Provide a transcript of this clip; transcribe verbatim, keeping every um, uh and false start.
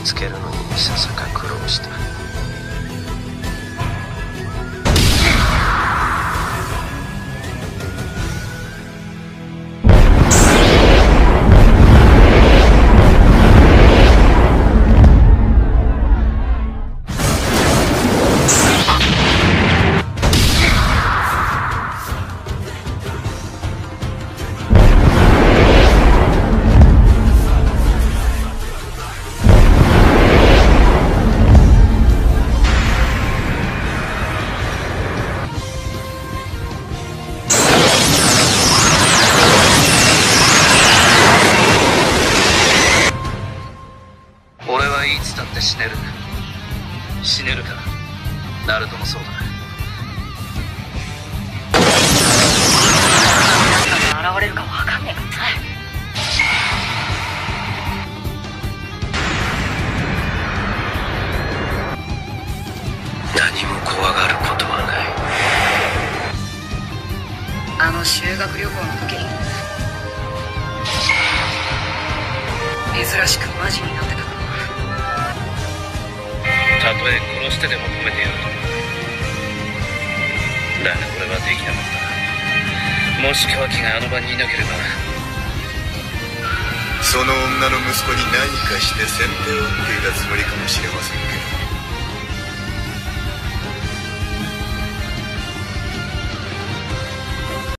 つけるのにいささか苦労した。俺はいつだって死ねる。死ねるか。ナルトもそうだ。 何が現れるか分かんねえからな。 何も怖がることはない。 あの修学旅行の時珍しくマジになってた。 たとえ殺してでも止めてやると。だが俺はできなかった。もしカワキがあの場にいなければ。 その女の息子に何かして先手を打っていたつもりかもしれませんけど。